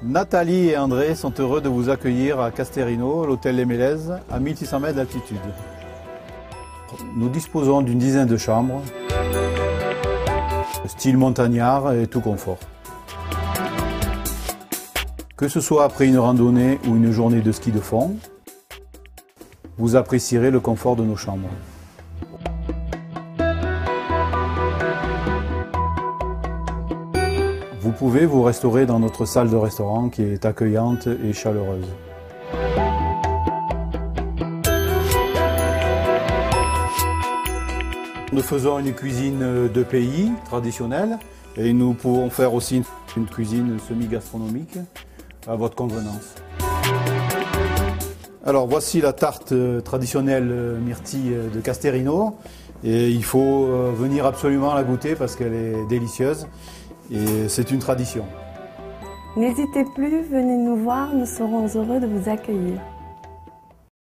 Nathalie et André sont heureux de vous accueillir à Casterino, l'hôtel Les Mélèzes, à 1600 mètres d'altitude. Nous disposons d'une dizaine de chambres, style montagnard et tout confort. Que ce soit après une randonnée ou une journée de ski de fond, vous apprécierez le confort de nos chambres. Vous pouvez vous restaurer dans notre salle de restaurant qui est accueillante et chaleureuse. Nous faisons une cuisine de pays traditionnelle et nous pouvons faire aussi une cuisine semi-gastronomique à votre convenance. Alors voici la tarte traditionnelle myrtille de Casterino et il faut venir absolument la goûter parce qu'elle est délicieuse et c'est une tradition. N'hésitez plus, venez nous voir, nous serons heureux de vous accueillir.